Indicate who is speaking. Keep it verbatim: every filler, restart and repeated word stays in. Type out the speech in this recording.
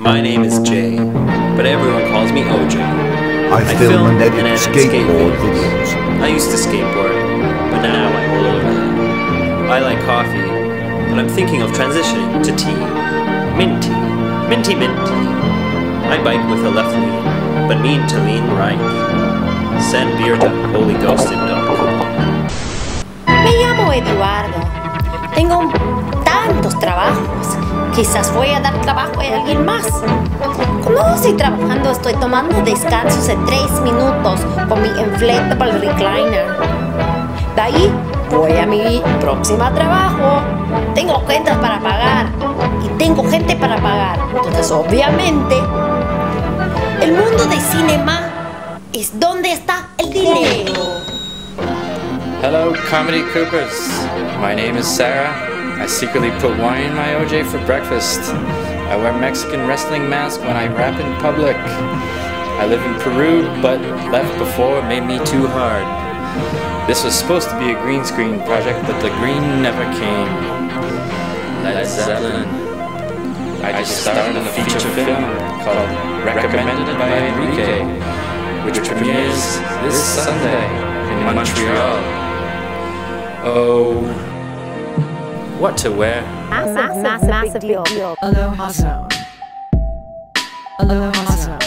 Speaker 1: My name is Jay, but everyone calls me O J.
Speaker 2: I,
Speaker 1: I
Speaker 2: film,
Speaker 1: film
Speaker 2: and edit
Speaker 1: and edit
Speaker 2: skateboard
Speaker 1: skate
Speaker 2: videos.
Speaker 1: I used to skateboard, but now I'm older. I like coffee, but I'm thinking of transitioning to tea. Mint tea. Minty mint tea. I bike with a left lean, but mean to lean right. Send beer to Holy Ghosted Dog.
Speaker 3: Me llamo Eduardo. Tengo tantos trabajos. Quizás voy a dar trabajo a alguien más. Cuando no estoy trabajando, estoy tomando descansos de tres minutos con mi inflatable recliner. De ahí voy a mi próximo trabajo. Tengo cuentas para pagar y tengo gente para pagar. Entonces, obviamente, el mundo de cinema es donde está el dinero.
Speaker 4: Hello, Comedy Coopers. My name is Sarah. I secretly put wine in my O J for breakfast. I wear Mexican wrestling mask when I rap in public. I live in Peru, but left before it made me too hard. This was supposed to be a green screen project, but the green never came. Led Zeppelin. I just starred in a feature film called Recommended by Enrique, which premieres this Sunday in Montreal. Oh, what to wear?
Speaker 3: Massive, massive, massive big deal.
Speaker 5: ALOHA Zone. ALOHA Zone.